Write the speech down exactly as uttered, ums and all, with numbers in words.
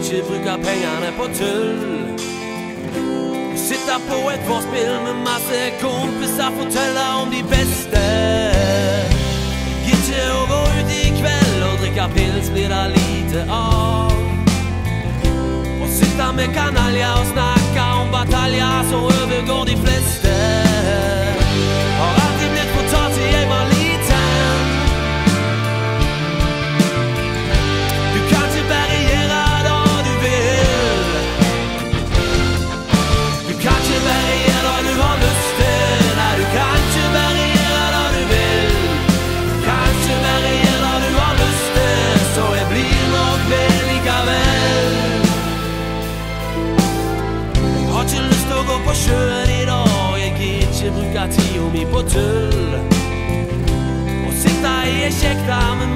ikke bruke pengene på tull. Sitte på et vorspiel med masse kompiser, fortelle om de beste. Ikke å gå ut i kveld og drikke pils blir det lite av. Og sitte med kanaljer og snakke om bataljer så overgår de fleste. Har alltid blitt fortalt til jeg var liten. Du kan ikke bare gjøre det du vil. Du kan ikke bare gjøre det du har lyst til. Nei, du kan ikke bare gjøre det du vil. Du kan ikke bare gjøre det du har lyst til. Så jeg blir nok ved likevel. Jeg har ikke lyst til å gå på sjøen i dag. Jeg gir ikke bruke tida mi på tull. Og sitte i en kjekta med